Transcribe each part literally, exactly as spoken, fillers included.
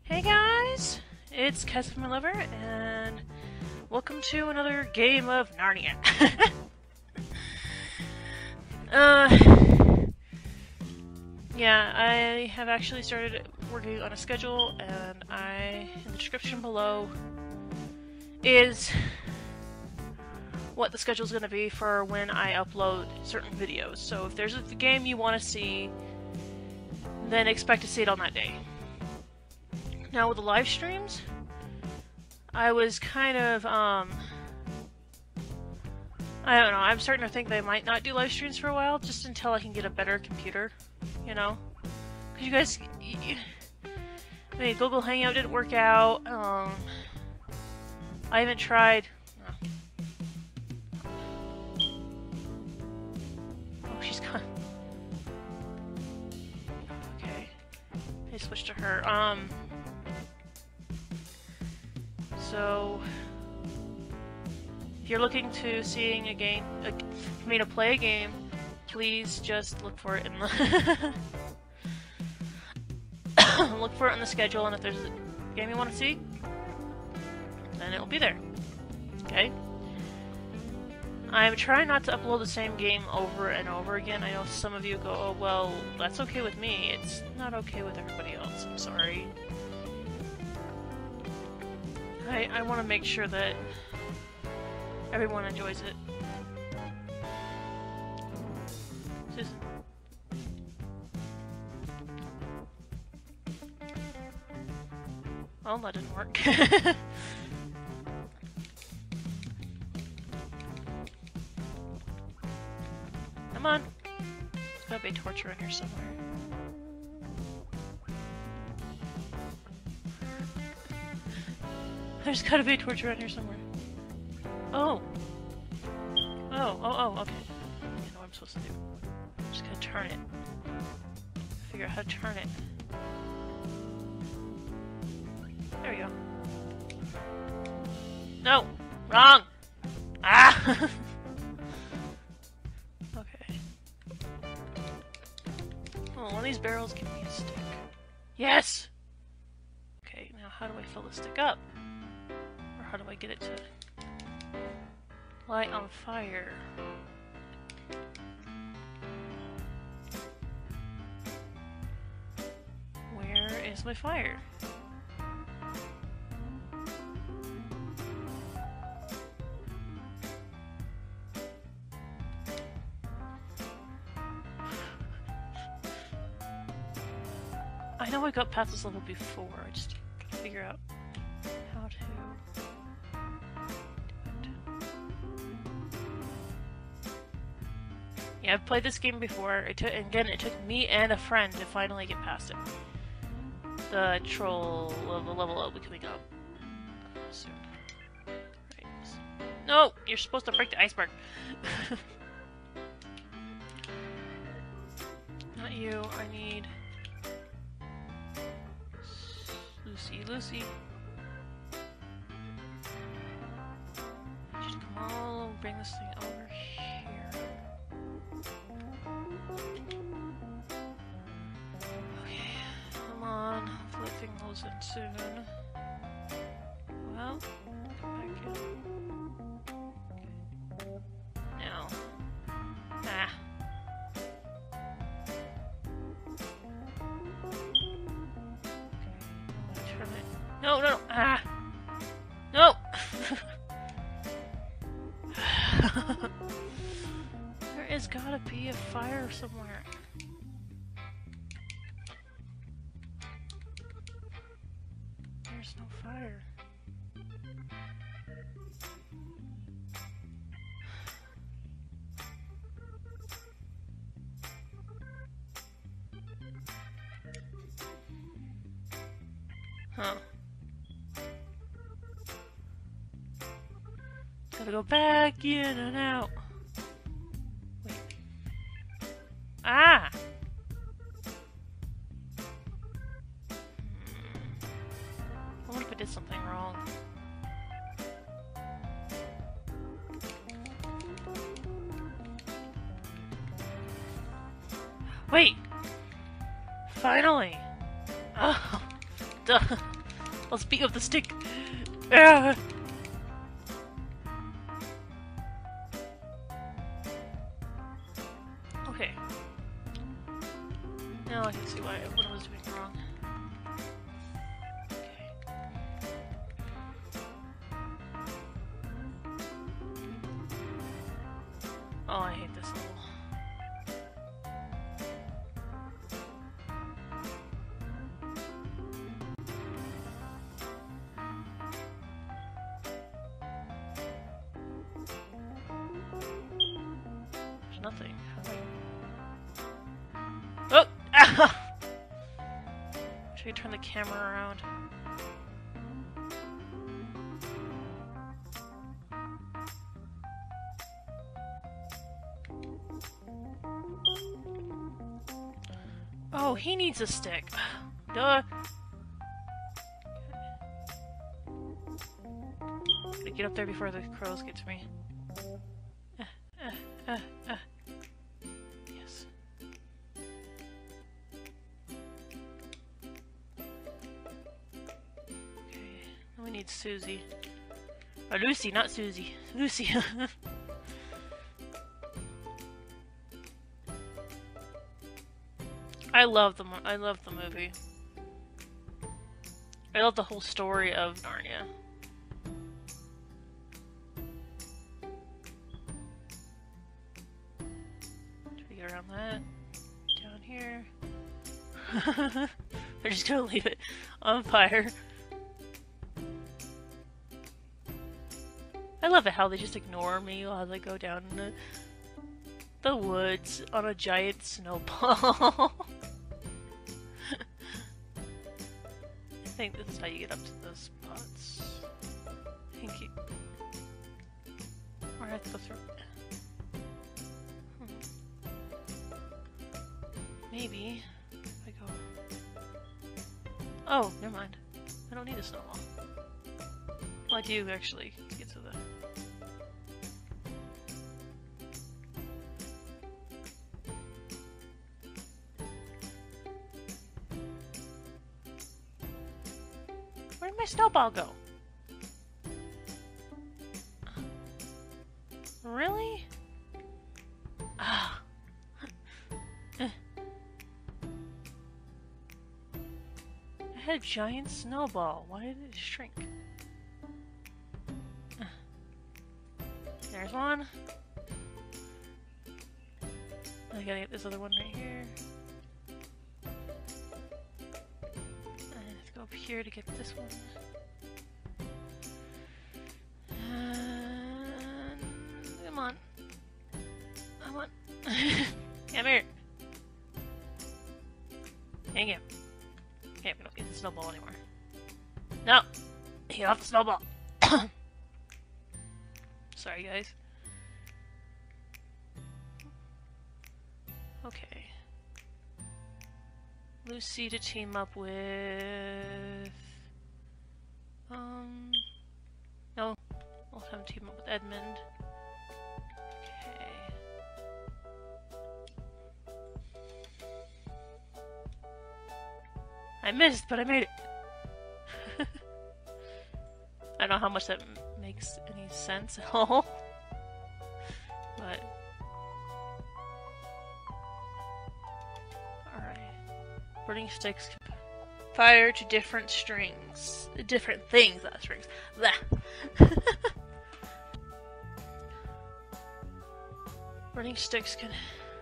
Hey guys, it's Kesmalover, and welcome to another game of Narnia. uh, yeah, I have actually started working on a schedule, and I, in the description below, is what the schedule is going to be for when I upload certain videos. So if there's a game you want to see, then expect to see it on that day. Now with the live streams, I was kind of, um, I don't know, I'm starting to think they might not do live streams for a while, just until I can get a better computer, you know? Because you guys, you, I mean, Google Hangout didn't work out, um, I haven't tried, oh, oh she's gone. Okay, I switched to her, um... So, if you're looking to seeing a game, a, I mean, to play a game, please just look for it in the look for it in the schedule, and if there's a game you want to see, then it will be there. Okay. I'm trying not to upload the same game over and over again. I know some of you go, "Oh, well, that's okay with me." It's not okay with everybody else. I'm sorry. I, I want to make sure that everyone enjoys it. Just... Oh, that didn't work. Come on. There's gotta be a torch around here somewhere. There's gotta be a torch around here somewhere. Oh! Oh, oh, oh, okay. I know what I'm supposed to do. I'm just gonna turn it. Figure out how to turn it. There we go. No! Wrong! Ah! Okay. Oh, one of these barrels give me a stick. Yes! Okay, now how do I fill the stick up? How do I get it to light on fire? Where is my fire? I know I got past this level before, I just gotta figure out how to... Yeah, I've played this game before. It took, again, it took me and a friend to finally get past it. The troll level, level will be coming up soon. Right. No! You're supposed to break the iceberg! Not you, I need... Lucy, Lucy. Just come on, bring this thing over here. Okay, come on. Hopefully the thing rolls in soon. Well, come back in. Okay. Now. Ah. No, no, no. Ah! No! There is gotta be a fire somewhere. There's no fire. Huh. Gotta go back in and out. Wait. Ah! Hmm. What if I did something wrong? Wait! Finally! Oh, duh. Let's beat up the stick. Ah. Okay. Now I can see why what I was doing wrong. Okay. Oh, I hate this level. There's nothing. Oh! Should we turn the camera around? Oh, he needs a stick. Duh. Gotta get up there before the crows get to me. Uh, uh, uh, uh. Yes. Okay, then we need Susie. Or Lucy, not Susie. Lucy. I love the mo I love the movie. I love the whole story of Narnia. Try to get around that. Down here. They're just gonna leave it on fire. I love it how they just ignore me while they go down in the, the woods on a giant snowball. I think this is how you get up to those spots. I think you... Or I have to go through... Hmm. Maybe... If I go... Oh, never mind. I don't need a snowball. Well, I do actually get to the... Where'd my snowball go? Really? Ah. I had a giant snowball. Why did it shrink? There's one. I gotta get this other one right here. Up here to get this one. And... Come on. Come on. Come here. Hang it. Okay, we don't get the snowball anymore. No! Get off the snowball! Sorry, guys. Okay. Lucy to team up with... Um... No. We'll have him team up with Edmund. Okay. I missed, but I made it! I don't know how much that m makes any sense at all. But... Burning sticks can fire to different strings. Different things, not strings. Blah. Burning sticks can...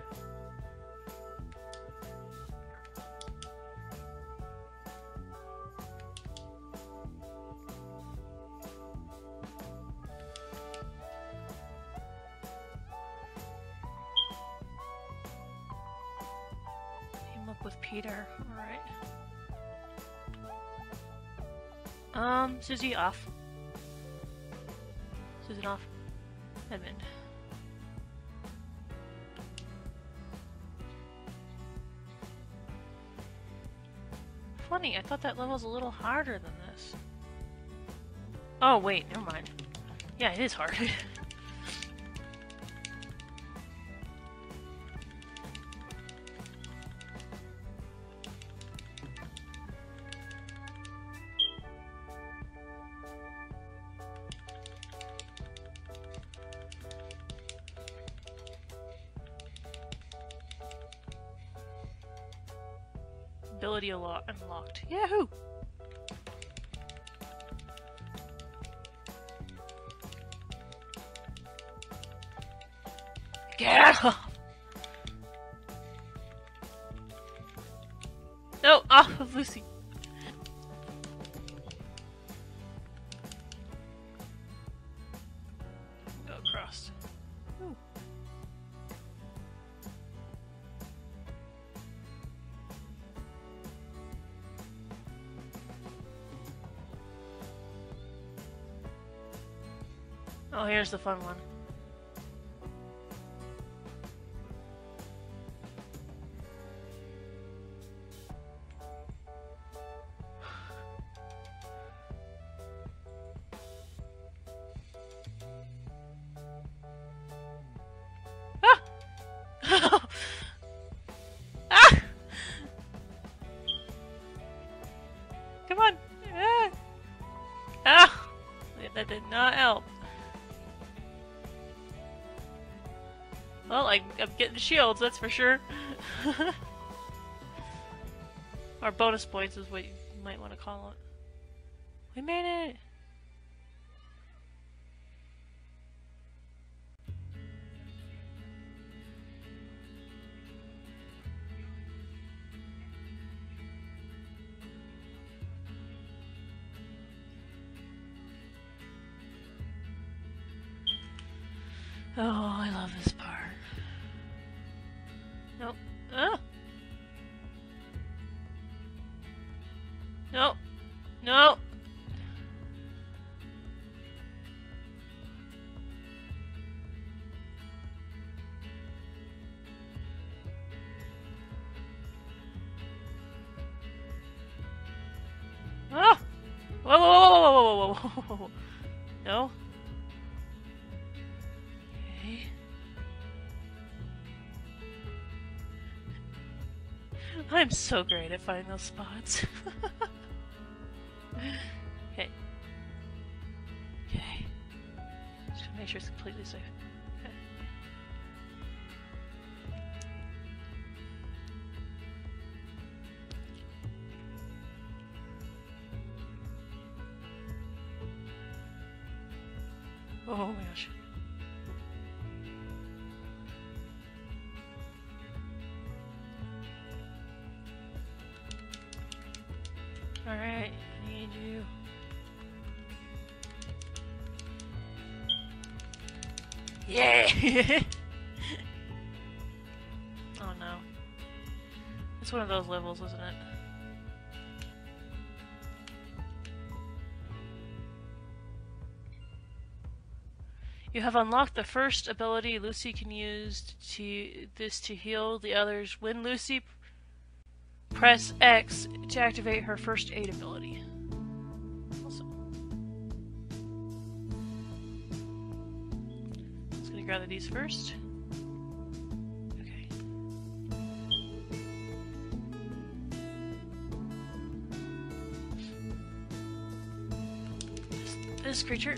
With Peter, alright. Um, Susie off. Susan off. Edmund. Funny, I thought that level's a little harder than this. Oh wait, never mind. Yeah, it is hard. ability a lot unlocked. Yahoo! Get off! No, off of Lucy. Go across. Ooh. Oh, here's the fun one. Ah! Come on! Ah! Ah! That did not help. Well, I, I'm getting shields, that's for sure. Or bonus points is what you might want to call it. We made it! Oh, I love this part. Nope. Ah! No! No! Ah! Whoa, whoa, whoa, whoa, whoa, whoa, whoa, whoa, whoa. No? Okay. I'm so great at finding those spots. Okay. Okay. Just gotta make sure it's completely safe. Okay. Oh my gosh. Alright, I need you. Yeah! Oh no. It's one of those levels, isn't it? You have unlocked the first ability Lucy can use to this to heal the others. When Lucy press X to activate her first aid ability. Awesome. Just gonna gather these first. Okay. This, this creature.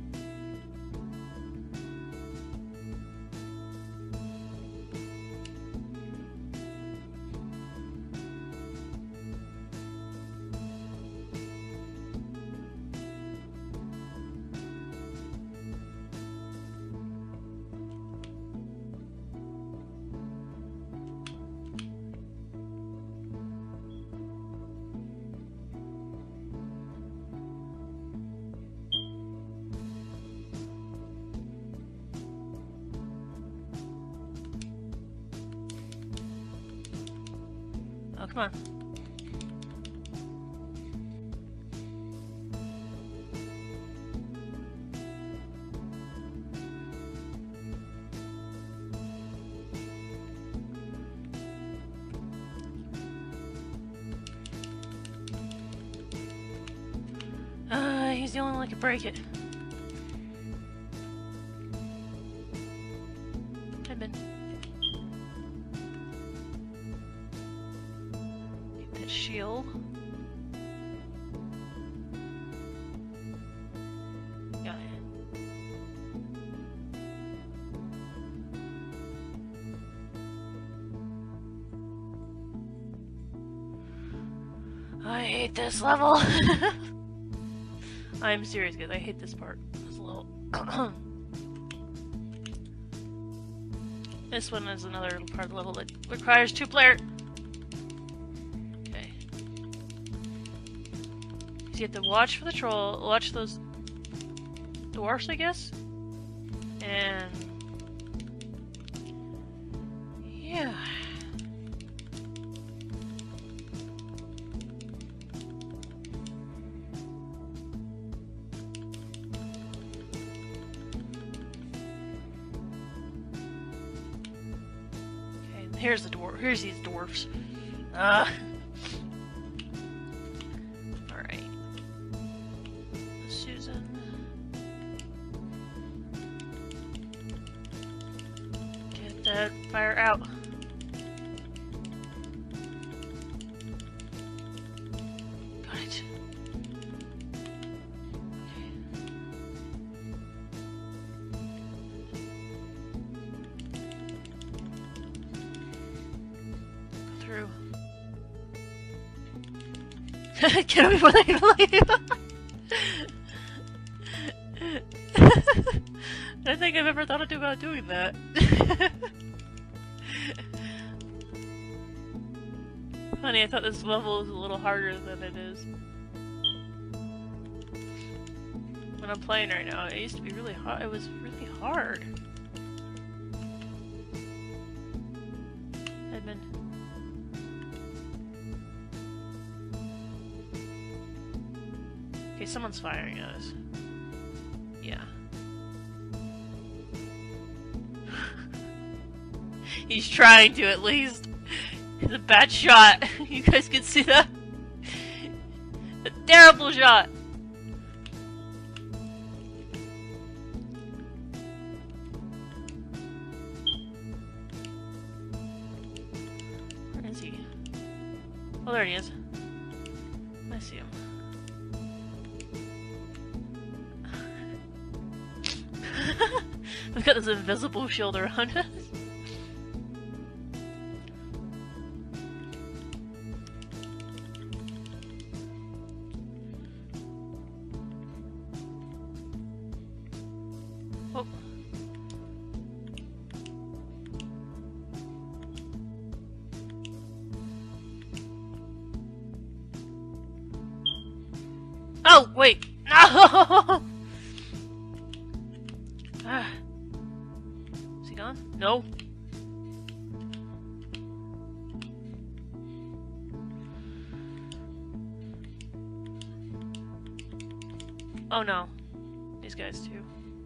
Oh, come on. Uh, he's the only one that can break it. Edmund. Get that shield. Got it. I hate this level. I'm serious, guys. I hate this part. This little. This one is another part of the level that requires two player. Okay. So you have to watch for the troll, watch those dwarfs, I guess, and yeah. Here's the dwarf. Here's these dwarfs. Uh. All right. Susan. Get that fire out. Got it. Get away before they can leave! I don't think I've ever thought about doing that. Funny, I thought this level was a little harder than it is. When I'm playing right now, it used to be really hard. It was really hard. Edmund. Okay, someone's firing at us. Yeah. He's trying to, at least. It's a bad shot. You guys can see that? A terrible shot. Where is he? Oh, there he is. I see him. We've got this invisible shield around us. Oh. Oh, wait. No! Ah. Is he gone? No. Oh no. These guys too.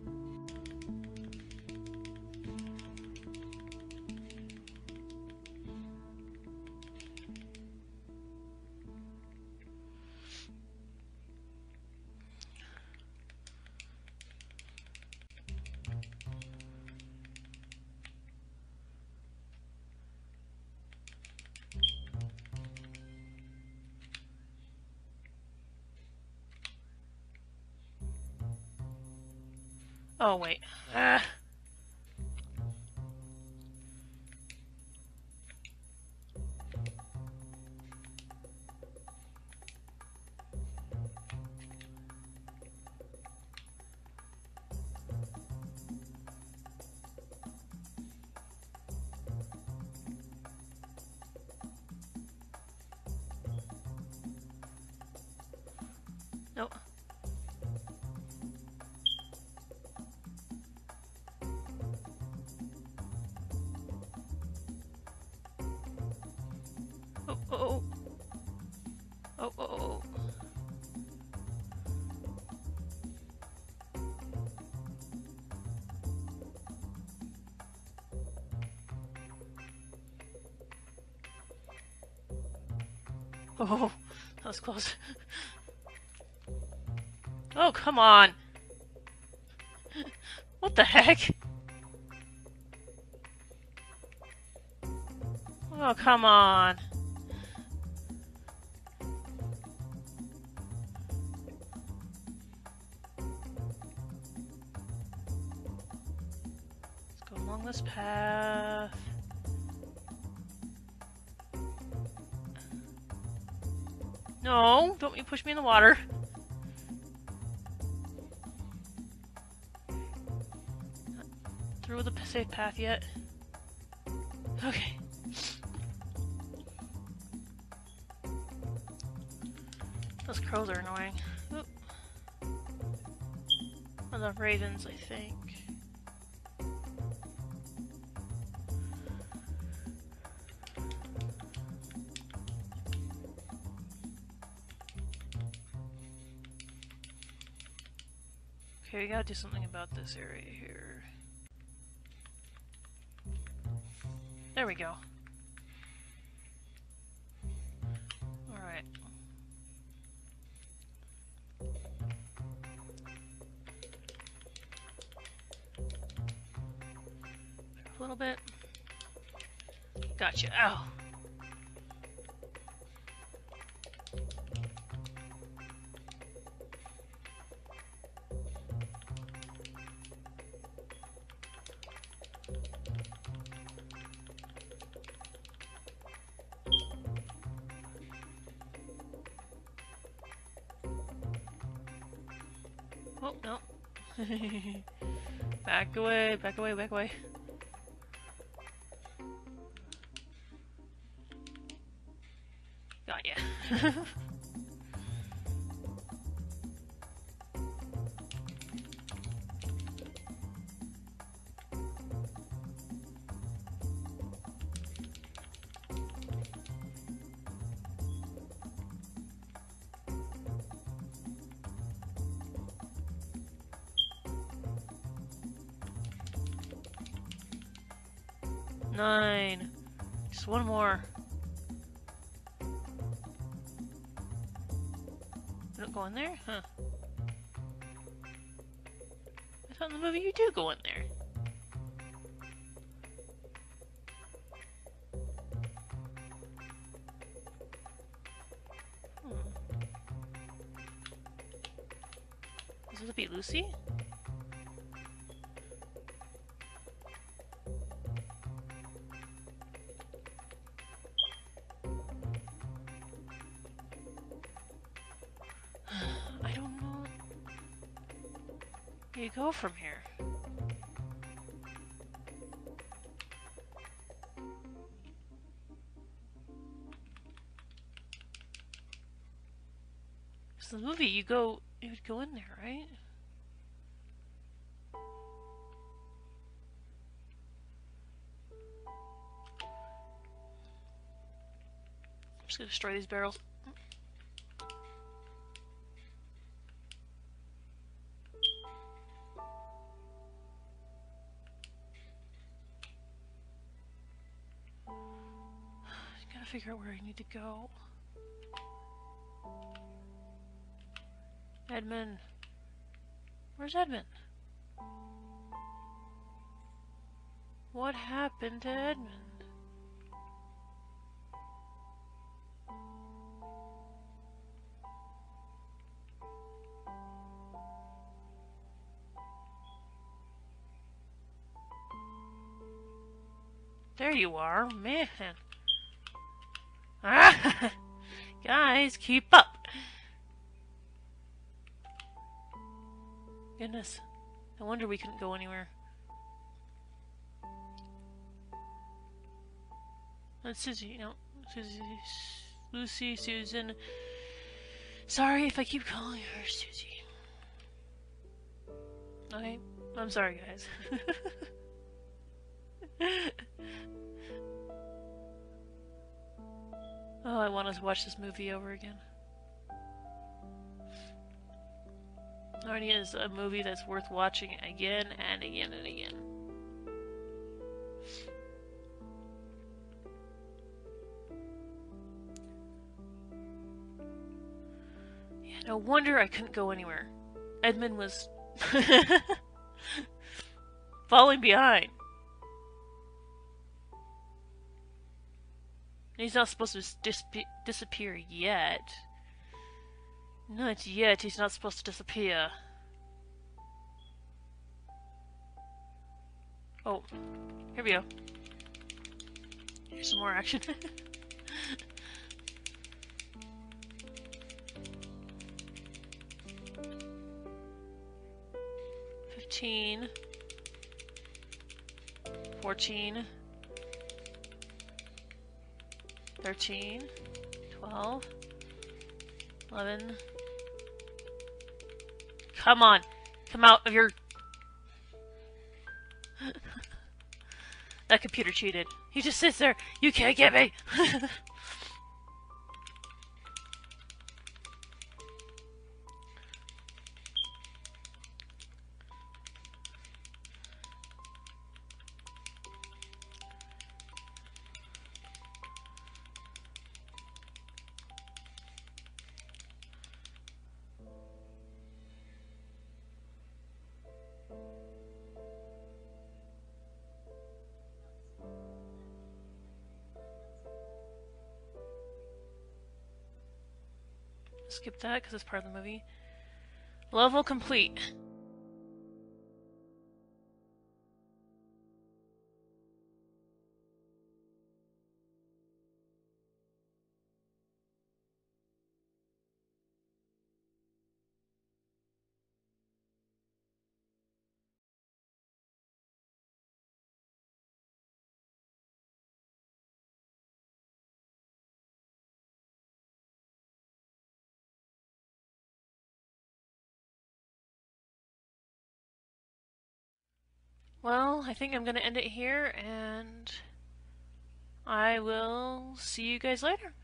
Oh, wait. Ah. Nope. Oh, oh, oh. Oh, oh, oh. Oh, that was close. Oh, come on. What the heck? Oh, come on. Let's go along this path. No, don't you push me in the water. Not through the safe path yet. Okay. Those crows are annoying. Oop. Or the ravens, I think. Okay, we gotta do something about this area here. There we go. Alright. A little bit. Gotcha. Ow. Oh, no. Back away, back away, back away. Got ya. Nine. Just one more. You don't go in there? Huh. I thought in the movie you do go in there. Hmm. Is this be Lucy? Where do you go from here? It's the movie, you go, you would go in there, right? I'm just gonna destroy these barrels. Figure out where I need to go. Edmund. Where's Edmund? What happened to Edmund? There you are, man. Ah! Guys, keep up! Goodness. No wonder we couldn't go anywhere. That's Susie, no. Susie, Lucy, Susan. Sorry if I keep calling her Susie. Okay, I'm sorry, guys. Oh, I want to watch this movie over again. Narnia is a movie that's worth watching again and again and again. Yeah, no wonder I couldn't go anywhere. Edmund was falling behind. He's not supposed to dis disappear yet. Not yet, he's not supposed to disappear. Oh, here we go. Here's some more action. fifteen, fourteen, thirteen, twelve, eleven. Come on! Come out of your... That computer cheated. He just sits there. You can't get me! Skip that because it's part of the movie. Level complete. Well, I think I'm going to end it here, and I will see you guys later.